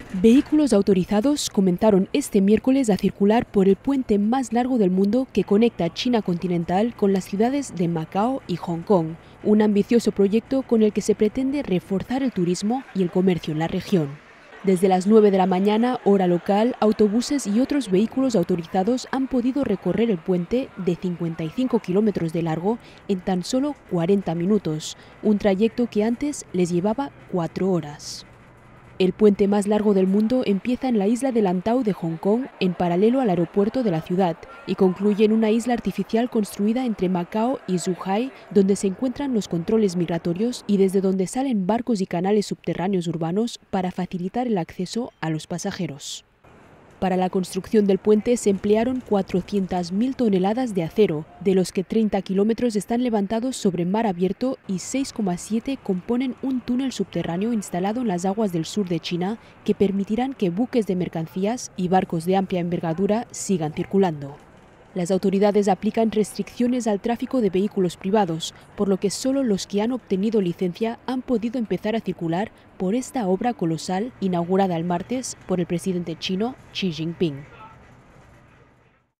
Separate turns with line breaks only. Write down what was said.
Vehículos autorizados comenzaron este miércoles a circular por el puente más largo del mundo que conecta China continental con las ciudades de Macao y Hong Kong, un ambicioso proyecto con el que se pretende reforzar el turismo y el comercio en la región. Desde las 9 de la mañana, hora local, autobuses y otros vehículos autorizados han podido recorrer el puente de 55 kilómetros de largo en tan solo 40 minutos, un trayecto que antes les llevaba 4 horas. El puente más largo del mundo empieza en la isla de Lantau de Hong Kong, en paralelo al aeropuerto de la ciudad, y concluye en una isla artificial construida entre Macao y Zhuhai, donde se encuentran los controles migratorios y desde donde salen barcos y canales subterráneos urbanos para facilitar el acceso a los pasajeros. Para la construcción del puente se emplearon 400.000 toneladas de acero, de los que 30 kilómetros están levantados sobre mar abierto y 6,7 componen un túnel subterráneo instalado en las aguas del sur de China que permitirán que buques de mercancías y barcos de amplia envergadura sigan circulando. Las autoridades aplican restricciones al tráfico de vehículos privados, por lo que solo los que han obtenido licencia han podido empezar a circular por esta obra colosal inaugurada el martes por el presidente chino Xi Jinping.